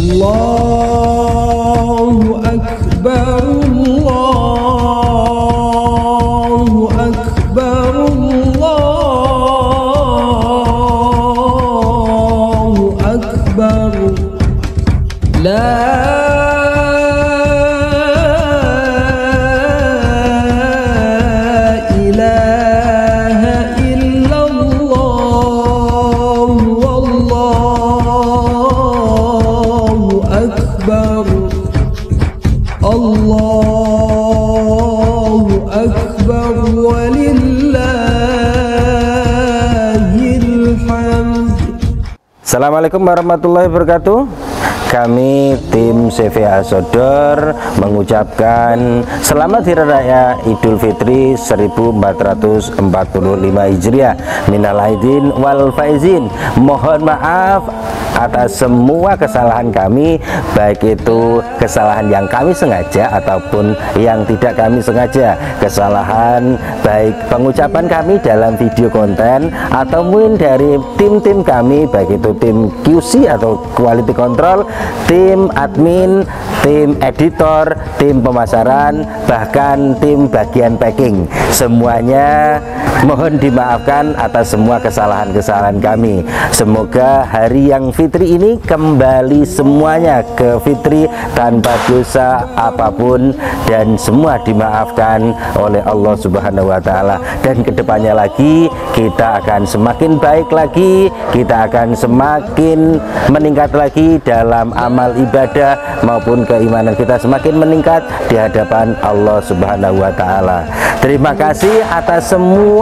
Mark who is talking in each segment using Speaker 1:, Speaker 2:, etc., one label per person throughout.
Speaker 1: Allahu Akbar, Allahu Akbar, Allahu Akbar. La ilaha illallah, wallahu akbar, Allahu akbar, walillahil hamd.
Speaker 2: Assalamualaikum warahmatullahi wabarakatuh. Kami tim CV Asodor mengucapkan selamat Hari Raya Idul Fitri 1445 Hijriah. Minal aidin wal faizin. Mohon maaf atas semua kesalahan kami, baik itu kesalahan yang kami sengaja ataupun yang tidak kami sengaja. Kesalahan baik pengucapan kami dalam video konten atau mungkin dari tim-tim kami, baik itu tim QC atau quality control, tim admin, tim editor, tim pemasaran, bahkan tim bagian packing. Semuanya mohon dimaafkan atas semua kesalahan-kesalahan kami. Semoga hari yang fitri ini kembali semuanya ke fitri tanpa dosa apapun dan semua dimaafkan oleh Allah Subhanahu wa Ta'ala. Dan kedepannya lagi kita akan semakin baik lagi, kita akan semakin meningkat lagi dalam amal ibadah maupun keimanan kita semakin meningkat di hadapan Allah Subhanahu wa Ta'ala. Terima kasih atas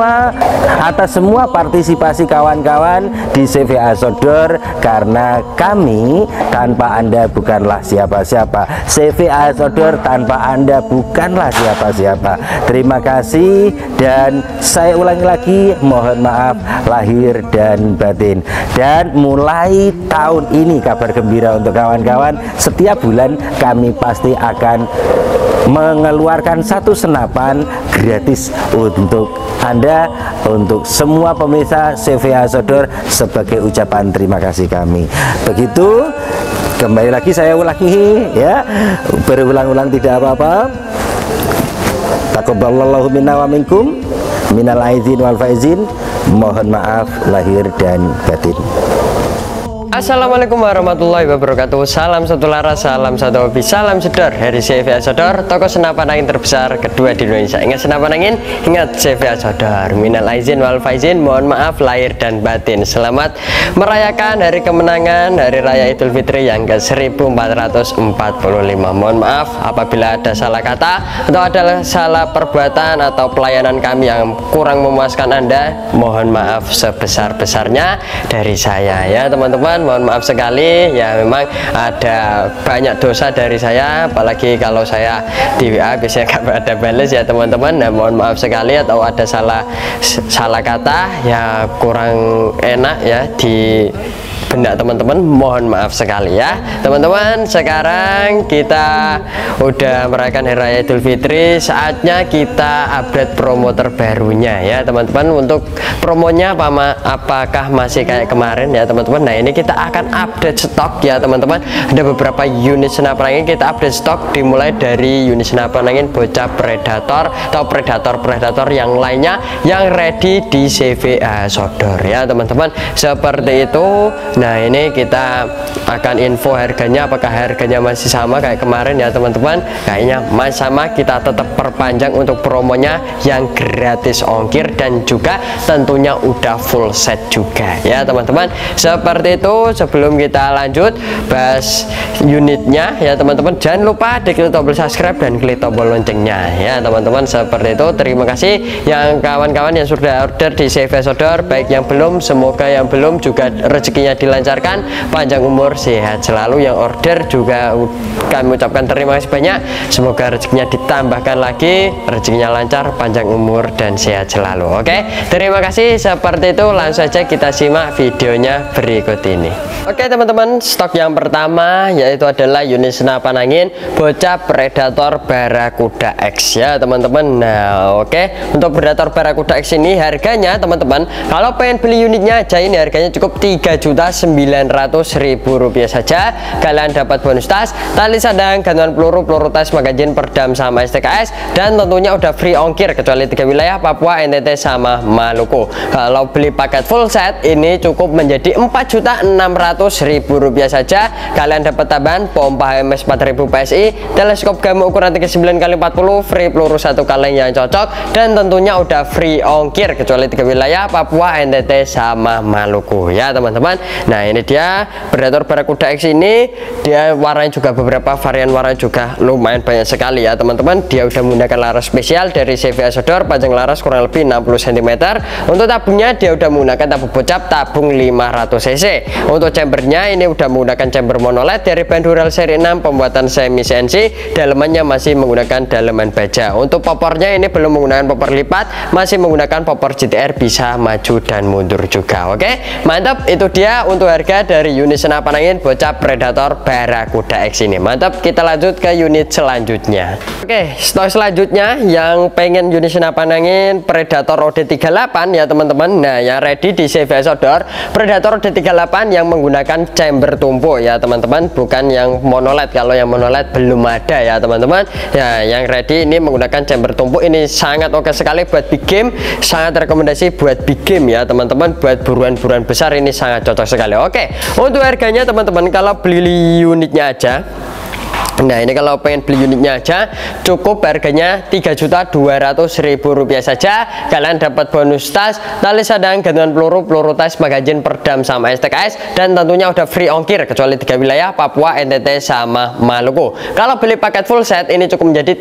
Speaker 2: semua partisipasi kawan-kawan di CV Asodor, karena kami tanpa Anda bukanlah siapa-siapa. CV Asodor tanpa Anda bukanlah siapa-siapa. Terima kasih, dan saya ulangi lagi, mohon maaf lahir dan batin. Dan mulai tahun ini kabar gembira untuk kawan-kawan, setiap bulan kami pasti akan mengeluarkan satu senapan gratis untuk Anda, untuk semua pemirsa CV Asodor sebagai ucapan terima kasih kami. Begitu, kembali lagi saya ulangi ya, berulang-ulang tidak apa-apa. Taqabbalallahu minna wa minkum, minal aidin wal faizin. Mohon maaf lahir dan batin.
Speaker 3: Assalamualaikum warahmatullahi wabarakatuh. Salam satu laras, salam satu hobi, salam sedor dari CV Asodor, toko senapan angin terbesar kedua di Indonesia. Ingat senapan angin, ingat CV Asodor. Minal aizin wal faizin, mohon maaf lahir dan batin. Selamat merayakan hari kemenangan, hari raya Idul Fitri yang ke-1445. Mohon maaf apabila ada salah kata atau ada salah perbuatan atau pelayanan kami yang kurang memuaskan Anda. Mohon maaf sebesar-besarnya dari saya ya teman-teman. Mohon maaf sekali ya, memang ada banyak dosa dari saya, apalagi kalau saya di WA biasanya nggak ada balas ya teman-teman. Nah, mohon maaf sekali atau ada salah kata ya kurang enak ya di benak teman-teman, mohon maaf sekali ya teman-teman. Sekarang kita udah merayakan Hari Raya Idul Fitri, saatnya kita update promo terbarunya ya teman-teman. Untuk promonya apakah masih kayak kemarin ya teman-teman? Nah, ini kita akan update stok ya teman-teman. Ada beberapa unit senapan angin kita update stok, dimulai dari unit senapan angin bocah predator atau predator yang lainnya yang ready di CV Asodor ya teman-teman, seperti itu. Nah, ini kita akan info harganya, apakah harganya masih sama kayak kemarin ya teman-teman. Kayaknya masih sama, kita tetap perpanjang untuk promonya yang gratis ongkir dan juga tentunya udah full set juga ya teman-teman. Seperti itu. Sebelum kita lanjut bahas unitnya ya teman-teman, jangan lupa diklik tombol subscribe dan klik tombol loncengnya ya teman-teman. Seperti itu. Terima kasih yang kawan-kawan yang sudah order di CV Asodor, baik yang belum, semoga yang belum juga rezekinya dilancarkan, panjang umur, sehat selalu. Yang order juga kami ucapkan terima kasih banyak, semoga rezekinya ditambahkan lagi, rezekinya lancar, panjang umur dan sehat selalu. Oke, terima kasih. Seperti itu, langsung saja kita simak videonya berikut ini. Oke teman-teman, stok yang pertama yaitu adalah unit senapan angin bocah Predator Barracuda X ya teman-teman. Nah oke, untuk Predator Barracuda X ini harganya teman-teman, kalau pengen beli unitnya aja ini harganya cukup Rp3.900.000 saja. Kalian dapat bonus tas, tali sadang, gantungan peluru, peluru tas, magazin, perdam sama STKS, dan tentunya udah free ongkir kecuali 3 wilayah, Papua, NTT sama Maluku. Kalau beli paket full set ini cukup menjadi Rp4.600.000 saja. Kalian dapat tambahan pompa HMS 4000 PSI, teleskop Gamow ukuran 39x40, free peluru 1 kaleng yang cocok, dan tentunya udah free ongkir kecuali 3 wilayah, Papua, NTT sama Maluku ya teman-teman. Nah ini dia Predator Barracuda X ini, dia warnanya juga beberapa varian warna juga lumayan banyak sekali ya teman-teman. Dia udah menggunakan laras spesial dari CV Azodor, panjang laras kurang lebih 60 cm. Untuk tabungnya dia udah menggunakan tabung bocap tabung 500 cc. Untuk chambernya ini udah menggunakan chamber monoled dari Bandural seri 6 pembuatan semi CNC, dalemannya masih menggunakan daleman baja. Untuk popornya ini belum menggunakan popor lipat, masih menggunakan popor GTR, bisa maju dan mundur juga. Oke mantap, itu dia untuk harga dari unit senapan angin bocah Predator Barracuda X ini. Mantap, kita lanjut ke unit selanjutnya. Oke, stok selanjutnya yang pengen unit senapan angin Predator OD38 ya teman-teman. Nah yang ready di CV Azodor Predator OD38 yang menggunakan chamber tumpuk ya teman-teman, bukan yang monoled. Kalau yang monoled belum ada ya teman-teman. Ya yang ready ini menggunakan chamber tumpuk, ini sangat oke sekali buat big game, sangat rekomendasi buat big game ya teman-teman, buat buruan-buruan besar ini sangat cocok sekali. Oke, untuk harganya teman-teman kalau beli unitnya aja, nah ini kalau pengen beli unitnya aja cukup harganya Rp3.200.000 saja. Kalian dapat bonus tas, tali sadang, gantungan peluru, peluru tas, magazin, perdam sama STKS, dan tentunya udah free ongkir kecuali 3 wilayah, Papua, NTT sama Maluku. Kalau beli paket full set ini cukup menjadi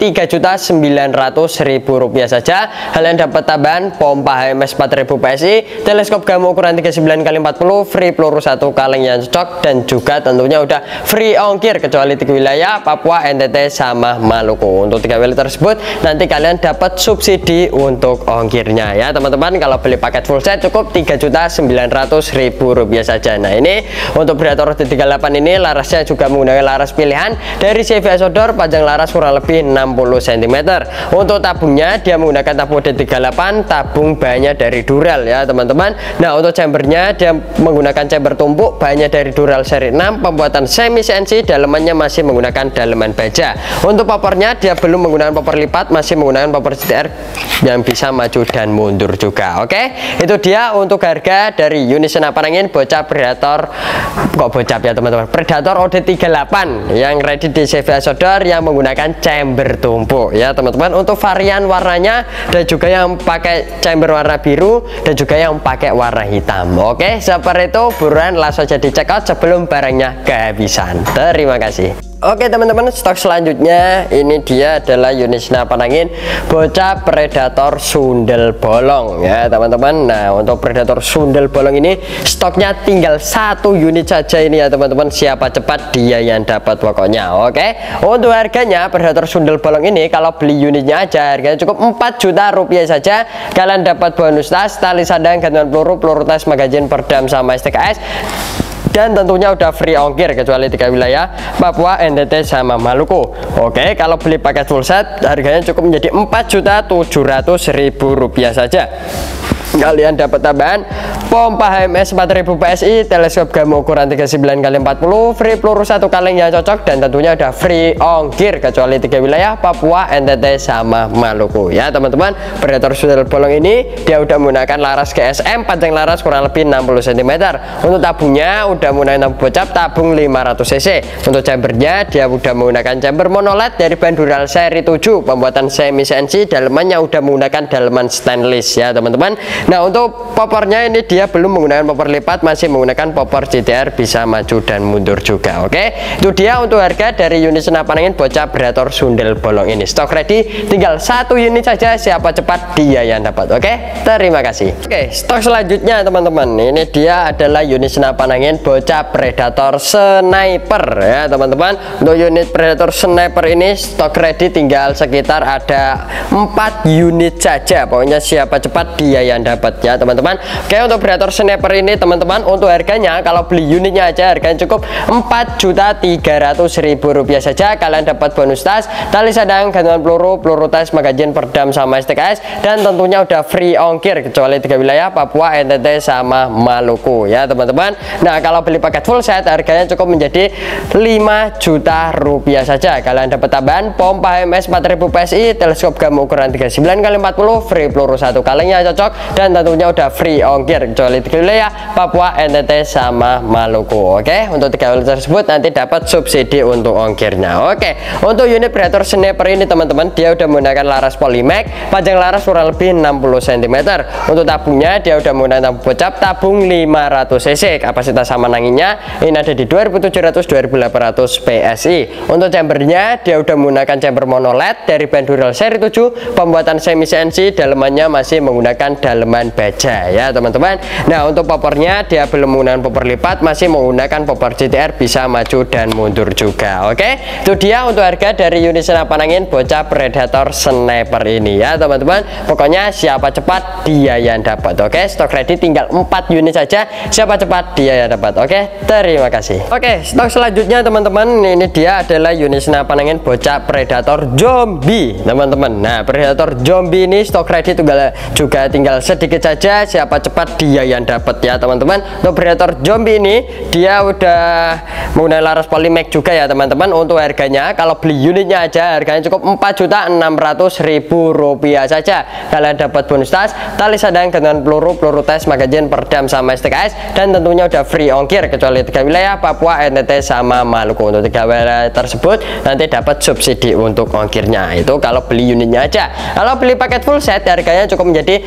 Speaker 3: Rp3.900.000 saja. Kalian dapat tambahan pompa HMS 4000 PSI, teleskop Gamow ukuran 39x40, free peluru 1 kaleng yang cocok, dan juga tentunya udah free ongkir kecuali 3 wilayah, Papua, NTT sama Maluku. Untuk 3 wilayah tersebut nanti kalian dapat subsidi untuk ongkirnya ya teman-teman. Kalau beli paket full set cukup Rp3.900.000 saja. Nah ini untuk Predator OD38 ini larasnya juga menggunakan laras pilihan dari CV Azodor, panjang laras kurang lebih 60 cm. Untuk tabungnya dia menggunakan tabung OD38, tabung bahannya dari Dural ya teman-teman. Nah untuk chambernya dia menggunakan chamber tumpuk, bahannya dari Dural seri 6 pembuatan semi CNC, dalemannya masih menggunakan daleman baja. Untuk popornya dia belum menggunakan popor lipat, masih menggunakan popor GTR yang bisa maju dan mundur juga. Oke, itu dia untuk harga dari unit senapan angin bocah Predator, kok bocap ya teman-teman, Predator OD38 yang ready di CV Azodor yang menggunakan chamber tumpuk ya teman-teman. Untuk varian warnanya dan juga yang pakai chamber warna biru dan juga yang pakai warna hitam. Oke, seperti itu, buruan langsung jadi check out sebelum barangnya kehabisan. Terima kasih. Oke teman-teman, stok selanjutnya ini dia adalah unit senapan angin bocah Predator sundel bolong ya teman-teman. Nah untuk Predator sundel bolong ini stoknya tinggal 1 unit saja ini ya teman-teman, siapa cepat dia yang dapat pokoknya. Oke, untuk harganya Predator sundel bolong ini kalau beli unitnya aja harganya cukup Rp4 juta saja. Kalian dapat bonus tas, tali sadang, gantungan peluru, peluru tas, magazin, perdam sama STKS, dan tentunya udah free ongkir kecuali 3 wilayah, Papua, NTT sama Maluku. Oke, kalau beli paket full set harganya cukup menjadi Rp4.700.000 saja. Kalian dapat tambahan pompa HMS 4000 PSI, teleskop Gamow ukuran 39x40, free peluru 1 kaleng yang cocok, dan tentunya udah free ongkir kecuali 3 wilayah, Papua, NTT sama Maluku ya teman-teman. Predator sundel bolong ini dia udah menggunakan laras GSM, panjang laras kurang lebih 60 cm. Untuk tabungnya udah menggunakan tabung bocap tabung 500 cc. Untuk chambernya dia udah menggunakan chamber monoled dari Bandural seri 7 pembuatan semi CNC, dalemannya udah menggunakan daleman stainless ya teman-teman. Nah untuk popornya ini dia belum menggunakan popor lipat, masih menggunakan popor GTR, bisa maju dan mundur juga. Oke, itu dia untuk harga dari unit senapan angin bocah Predator sundel bolong ini. Stok ready, tinggal 1 unit saja, siapa cepat dia yang dapat. Oke, terima kasih. Oke, stok selanjutnya teman-teman, ini dia adalah unit senapan angin bocah Predator sniper ya teman-teman. Untuk unit Predator sniper ini stok ready tinggal sekitar ada 4 unit saja, pokoknya siapa cepat dia yang dapat ya teman-teman. Oke, untuk Predator sniper ini teman-teman, untuk harganya kalau beli unitnya aja harganya cukup Rp4.300.000 saja. Kalian dapat bonus tas, tali sadang, gantungan peluru, peluru tes, magazin, perdam sama STKS, dan tentunya udah free ongkir kecuali 3 wilayah, Papua, NTT sama Maluku ya teman-teman. Nah, kalau beli paket full set harganya cukup menjadi Rp5 juta saja. Kalian dapat tambahan pompa HMS 4000 PSI, teleskop gamma ukuran 39x40, free peluru 1 kalengnya cocok, dan tentunya udah free ongkir kecuali 3 wilayah, Papua, NTT sama Maluku. Oke, untuk 3 wilayah tersebut nanti dapat subsidi untuk ongkirnya. Oke, untuk unit Predator sniper ini teman-teman, dia udah menggunakan laras Polymac, panjang laras kurang lebih 60 cm. Untuk tabungnya dia udah menggunakan tabung bocap, tabung 500 cc. Kapasitas sama anginnya ini ada di 2700-2800 PSI. Untuk chambernya dia udah menggunakan chamber mono LED dari Pendural seri 7, pembuatan semi CNC, dalemannya masih menggunakan daleman baja ya teman-teman. Nah, untuk popornya dia belum menggunakan popor lipat, masih menggunakan popor GTR, bisa maju dan mundur juga. Oke, itu dia untuk harga dari unit senapan angin bocah Predator sniper ini ya teman-teman. Pokoknya siapa cepat dia yang dapat. Oke, stok ready tinggal 4 unit saja, siapa cepat dia yang dapat. Oke, terima kasih. Oke, stok selanjutnya teman-teman, ini dia adalah unit senapan angin bocah Predator zombie teman-teman. Nah, Predator zombie ini stok ready juga tinggal sedikit saja, siapa cepat dia yang dapat ya teman-teman. Untuk Predator zombie ini dia udah menggunakan laras Polymac juga ya teman-teman. Untuk harganya kalau beli unitnya aja harganya cukup Rp4.600.000 saja. Kalian dapat bonus tas, tali sadang, gantungan peluru, peluru tes, magazin, perdam sama STKS, dan tentunya udah free ongkir kecuali 3 wilayah, Papua, NTT sama Maluku. Untuk 3 wilayah tersebut nanti dapat subsidi untuk ongkirnya, itu kalau beli unitnya aja. Kalau beli paket full set harganya cukup menjadi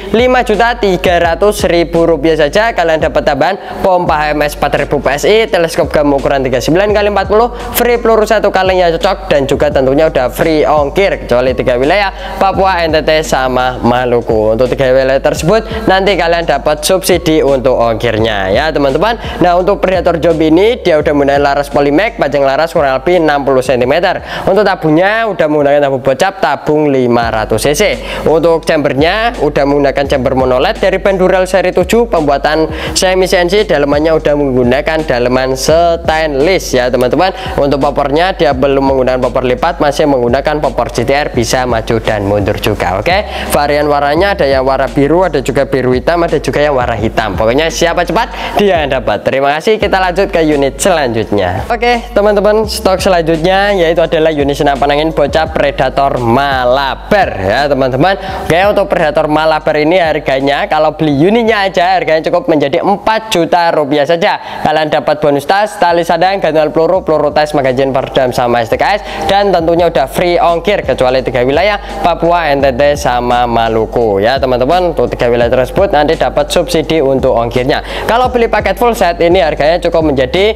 Speaker 3: Rp5.300.000 saja. Kalian dapat tambahan pompa HMS 4000 PSI, teleskop gamma ukuran 39x40, free peluru 1 kalengnya cocok, dan juga tentunya udah free ongkir kecuali 3 wilayah, Papua, NTT sama Maluku. Untuk 3 wilayah tersebut nanti kalian dapat subsidi untuk ongkirnya ya teman-teman. Nah, untuk Predator zombie ini dia udah menggunakan laras Polymac, panjang laras kurang lebih 60 cm. Untuk tabungnya udah menggunakan tabung bocap, tabung 500 cc. Untuk chambernya udah menggunakan chamber mono LED dari Pendural seri 7, pembuatan semi CNC, dalemannya udah menggunakan daleman stainless ya teman-teman. Untuk popornya dia belum menggunakan popor lipat, masih menggunakan popor GTR, bisa maju dan mundur juga. Oke, varian warnanya ada yang warna biru, ada juga biru hitam, ada juga yang warna hitam. Pokoknya siapa cepat dia yang dapat. Terima kasih, kita lanjut ke unit selanjutnya. Oke teman-teman, stok selanjutnya yaitu adalah unit senapan angin bocah Predator Malabar ya teman-teman. Oke, untuk Predator Malabar ini harganya kalau beli unitnya aja harganya cukup menjadi Rp4 juta saja. Kalian dapat bonus tas, tali sadang, gantungan peluru, peluru tes, magazin, perdam sama STKS, dan tentunya udah free ongkir kecuali 3 wilayah, Papua, NTT sama Maluku ya teman-teman. Untuk 3 wilayah tersebut nanti dapat subsidi untuk ongkirnya. Kalau beli paket full set ini harganya cukup menjadi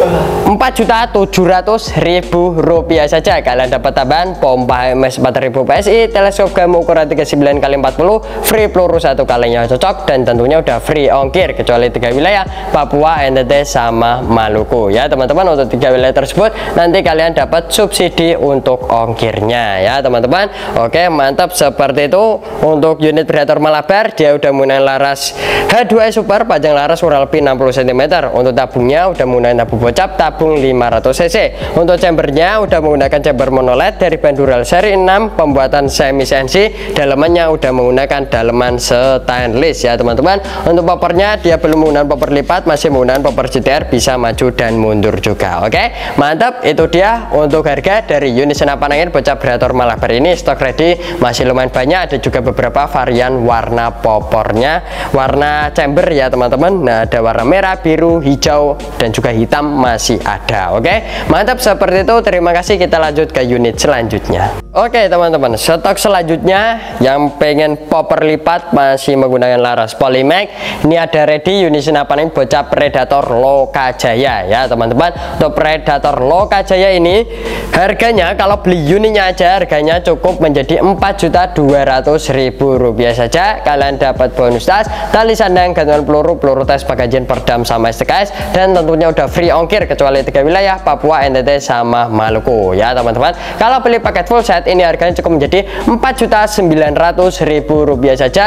Speaker 3: Rp4.700.000 saja. Kalian dapat tambahan pompa HMS 4000 PSI, teleskop gamma ukuran 39x40, free peluru 1 kalengnya cocok, dan tentunya udah free ongkir kecuali 3 wilayah, Papua, NTT sama Maluku ya teman-teman. Untuk 3 wilayah tersebut nanti kalian dapat subsidi untuk ongkirnya ya teman-teman. Oke, mantap, seperti itu untuk unit Predator Malabar. Dia udah menggunakan laras H2 Super, panjang laras kurang lebih 60 cm. Untuk tabungnya udah menggunakan tabung bocap, tabung 500 cc. Untuk chambernya udah menggunakan chamber mono LED dari Pendural seri 6, pembuatan semi CNC, dalemannya udah menggunakan daleman stainless ya teman-teman. Untuk popornya dia belum menggunakan popor lipat, masih menggunakan popor GTR, bisa maju dan mundur juga. Oke, mantap, itu dia untuk harga dari unit senapan angin bocah Predator Malabar ini. Stok ready masih lumayan banyak, ada juga beberapa varian warna popornya, warna chamber ya teman-teman. Nah, ada warna merah, biru, hijau, dan juga hitam masih ada. Oke, mantap, seperti itu. Terima kasih, kita lanjut ke unit selanjutnya. Oke teman-teman, stok selanjutnya yang pengen popor lipat masih menggunakan laras Polymac, ini ada ready unit senapan angin bocah Predator Lokajaya ya teman-teman. Untuk Predator Lokajaya ini harganya kalau beli unitnya aja harganya cukup menjadi Rp4.200.000 saja. Kalian dapat bonus tas, tali sandang, gantungan peluru, peluru tes, magazin, perdam sama STKS, dan tentunya udah free ongkir kecuali 3 wilayah, Papua, NTT sama Maluku ya teman-teman. Kalau beli paket full set ini harganya cukup menjadi Rp4.900.000 saja. Kalian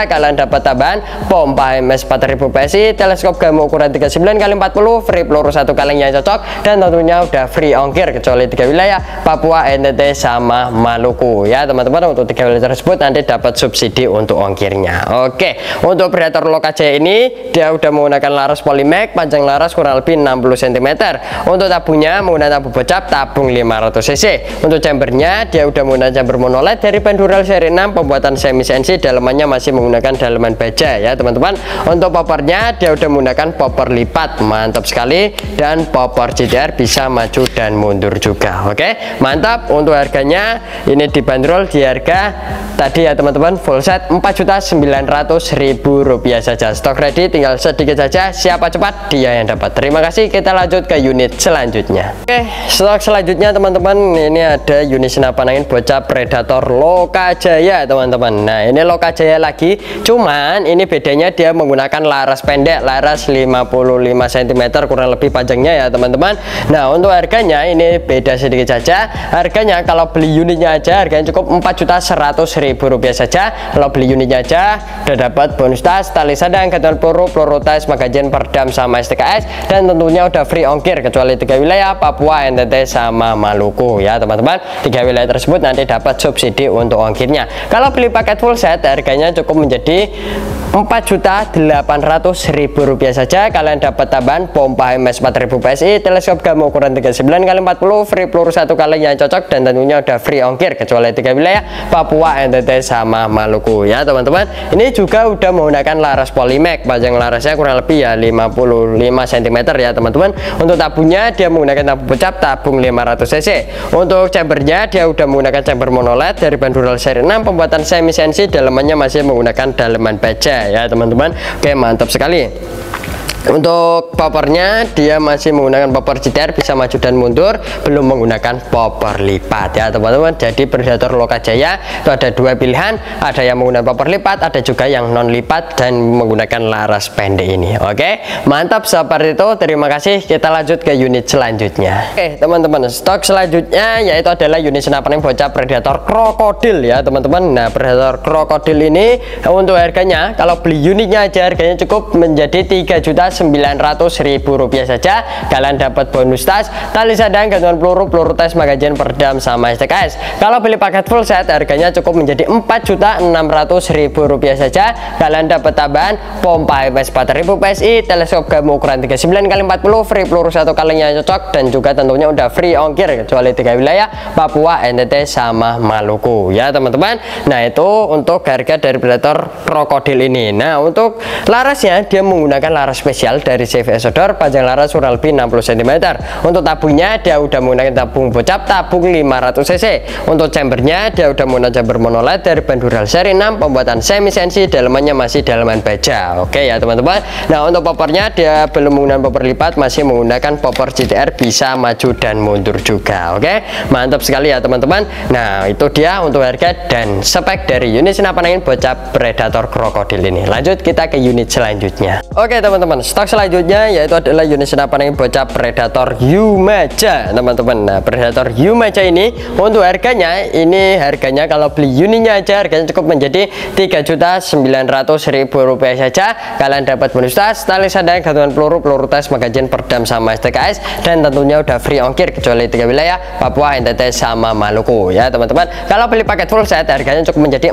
Speaker 3: dapat tambahan pompa MS 4000 PSI, teleskop Gamo ukuran 39x40, free peluru 1 kaleng yang cocok, dan tentunya udah free ongkir kecuali 3 wilayah, Papua, NTT, sama Maluku ya teman-teman. Untuk 3 wilayah tersebut nanti dapat subsidi untuk ongkirnya. Oke, untuk Predator Lokajaya ini dia udah menggunakan laras Polymax, panjang laras kurang lebih 60 cm. Untuk tabungnya menggunakan tabung bocap, tabung 500 cc. Untuk chambernya dia udah menggunakan chamber monoled dari Pendural seri 6, pembuatan semi CNC, dalemannya masih menggunakan daleman baja ya teman-teman. Untuk poppernya dia udah menggunakan popper lipat, mantap sekali, dan popper GTR bisa maju dan mundur juga. Oke, mantap. Untuk harganya ini dibanderol di harga tadi ya teman-teman, full set Rp4.900.000 saja. Stok ready, tinggal sedikit saja, siapa cepat dia yang dapat. Terima kasih, kita lanjut ke unit selanjutnya. Oke, stok selanjutnya teman-teman, ini ada unit senapan angin bocap Predator Lokajaya teman-teman. Nah ini Lokajaya lagi, cuman ini bedanya dia menggunakan laras pendek, laras 55 cm kurang lebih panjangnya ya teman-teman. Nah untuk harganya ini beda sedikit saja. Harganya kalau beli unitnya aja harganya cukup Rp4.100.000 saja. Kalau beli unitnya aja udah dapat bonus tas, tali sadang, gantungan peluru tas, magazin, perdam, sama STKS, dan tentunya udah free ongkir kecuali 3 wilayah, Papua, NTT, sama Maluku ya teman-teman. 3 wilayah tersebut nanti dapat subsidi untuk ongkirnya. Kalau beli paket full set harganya cukup menjadi Rp4.800.000 saja. Kalian dapat tambahan pompa MS 4000 PSI, teleskop Gamo ukuran 39x40, free peluru 1 kaleng yang cocok, dan tentunya udah free ongkir kecuali 3 wilayah, Papua, NTT, sama Maluku ya teman-teman. Ini juga udah menggunakan laras Polymax, panjang larasnya kurang lebih ya 55 cm ya teman-teman. Untuk tabungnya dia menggunakan tabung bocap, tabung 500 cc. Untuk chambernya dia udah menggunakan chamber monoled dari Pendural seri 6, pembuatan semi CNC, dalemannya masih menggunakan daleman baja ya teman-teman. Oke, mantap sekali. Untuk poppernya dia masih menggunakan popper GTR, bisa maju dan mundur, belum menggunakan popper lipat ya teman-teman. Jadi Predator Lokajaya itu ada dua pilihan, ada yang menggunakan popper lipat, ada juga yang non lipat dan menggunakan laras pendek ini. Oke, mantap seperti itu. Terima kasih, kita lanjut ke unit selanjutnya. Oke teman-teman, stok selanjutnya yaitu adalah unit senapan angin bocap Predator Krokodil ya teman-teman. Nah Predator Krokodil ini untuk harganya kalau beli unitnya aja harganya cukup menjadi Rp3.900.000 saja. Kalian dapat bonus tas, tali sadang, gantungan peluru tas, magazin, perdam, sama STKS. Kalau beli paket full set harganya cukup menjadi Rp4.600.000 saja. Kalian dapat tambahan pompa MS 4000 PSI, teleskop Gamo ukuran 39x40, free peluru 1 kaleng yang cocok, dan juga tentunya udah free ongkir kecuali 3 wilayah, Papua, NTT, sama Maluku ya teman-teman. Nah itu untuk harga dari Predator Krokodil ini. Nah untuk larasnya dia menggunakan laras spesial dari CV Esodor, panjang laras kurang lebih 60 cm. Untuk tabungnya dia udah menggunakan tabung bocap, tabung 500 cc. Untuk chambernya dia udah menggunakan chamber monoled dari Pendural seri 6, pembuatan semi CNC, dalemannya masih daleman baja. Oke ya teman-teman. Nah untuk poppernya dia belum menggunakan popper lipat, masih menggunakan popper GTR, bisa maju dan mundur juga. Oke, mantap sekali ya teman-teman. Nah itu dia untuk harga dan spek dari unit senapan angin bocap Predator Krokodil ini. Lanjut kita ke unit selanjutnya. Oke teman-teman, stok selanjutnya yaitu adalah unit senapan angin bocap Predator Yumaja teman-teman. Nah Predator Yumaja ini untuk harganya kalau beli unitnya aja harganya cukup menjadi Rp3.900.000 saja. Kalian dapat bonus tas, tali sadang, gantungan peluru tas, magazin, perdam, sama STKS, dan tentunya udah free ongkir kecuali 3 wilayah, Papua, NTT, sama Maluku ya teman-teman. Kalau beli paket full set harganya cukup menjadi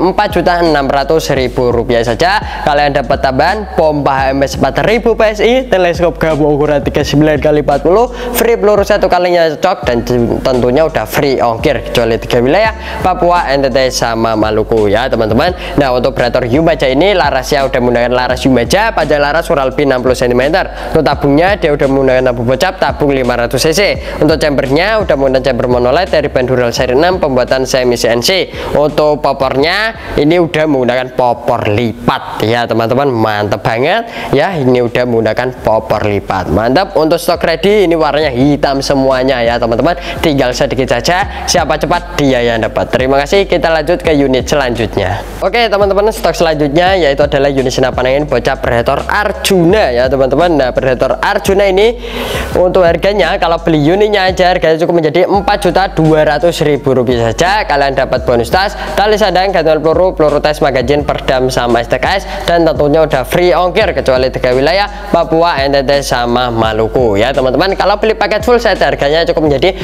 Speaker 3: Rp4.600.000 saja. Kalian dapat tambahan pompa MS 4000 PSI, teleskop Gamo ukuran 39x40, free peluru 1 kalinya cocok, dan tentunya udah free ongkir kecuali 3 wilayah, Papua, NTT, sama Maluku ya teman-teman. Nah untuk Predator Yumaja ini larasnya udah menggunakan laras Yumaja, panjang laras kurang lebih 60 cm. Untuk tabungnya dia udah menggunakan tabung bocap, tabung 500 cc. Untuk chambernya udah menggunakan chamber monoled dari Pendural seri 6, pembuatan semi CNC. Untuk poppernya ini udah menggunakan popper lipat ya teman-teman, mantap banget ya. Ini udah menggunakan popor lipat. Mantap. Untuk stok ready ini warnanya hitam semuanya ya teman-teman, tinggal sedikit saja, siapa cepat dia yang dapat. Terima kasih, kita lanjut ke unit selanjutnya. Oke teman-teman, stok selanjutnya yaitu adalah unit senapan angin bocah Predator Arjuna ya teman-teman. Nah, Predator Arjuna ini untuk harganya kalau beli unitnya aja harganya cukup menjadi Rp4.200.000 saja. Kalian dapat bonus tas, tali sandang, gantungan peluru, peluru tes, magazin, perdam sama STKS, dan tentunya udah free ongkir kecuali 3 wilayah, Papua, NTT sama Maluku ya teman-teman. Kalau beli paket full set harganya cukup menjadi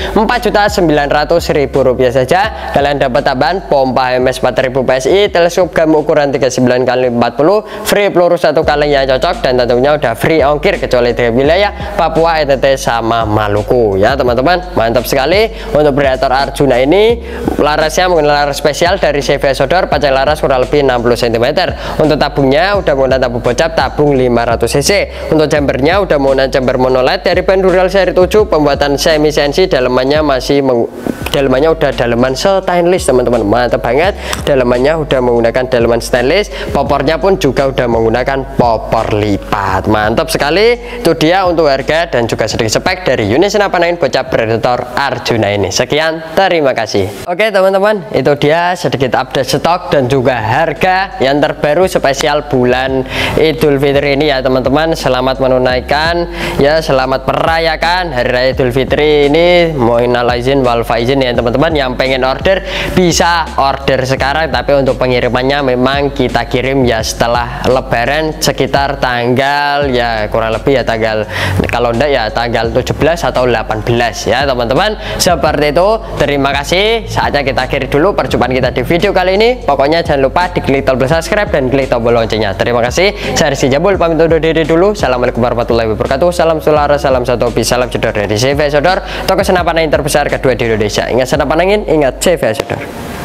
Speaker 3: Rp4.900.000 saja. Kalian dapat tambahan pompa MS 4000 PSI, teleskop gam ukuran 39x40, free peluru 1 kali yang cocok, dan tentunya udah free ongkir kecuali 3 wilayah, Papua, NTT sama Maluku ya teman-teman. Mantap sekali. Untuk Predator Arjuna ini larasnya menggunakan laras spesial dari CV Sodor, panjang laras kurang lebih 60 cm. Untuk tabungnya udah menggunakan tabung bocap, tabung 500 cc. Untuk chambernya udah menggunakan chamber monoled dari Pendural seri 7, pembuatan semi CNC, dalemannya dalemannya udah daleman stainless teman-teman. Mantap banget, dalemannya udah menggunakan daleman stainless, popornya pun juga udah menggunakan popor lipat. Mantap sekali. Itu dia untuk harga dan juga sedikit spek dari unit senapan angin bocah Predator Arjuna ini. Sekian, terima kasih. Oke teman-teman, itu dia sedikit update stok dan juga harga yang terbaru spesial bulan Idul Fitri ini ya teman-teman. Selamat menunaikan ya, selamat merayakan Hari Raya Idul Fitri ini. Mohon izin wal faizin ya teman-teman. Yang pengen order bisa order sekarang, tapi untuk pengirimannya memang kita kirim ya setelah Lebaran, sekitar tanggal ya kurang lebih ya tanggal, kalau enggak ya tanggal 17 atau 18 ya teman-teman. Seperti itu. Terima kasih. Saatnya kita akhiri dulu perjumpaan kita di video kali ini. Pokoknya jangan lupa diklik tombol subscribe dan klik tombol loncengnya. Terima kasih. Saya Rizky Jabul pamit undur diri dulu. Assalamualaikum warahmatullahi wabarakatuh. Salam sulara, salam satu hobi, salam jedor dari CV Sodor, toko senapan angin terbesar kedua di Indonesia. Ingat senapan angin, ingat CV Sodor.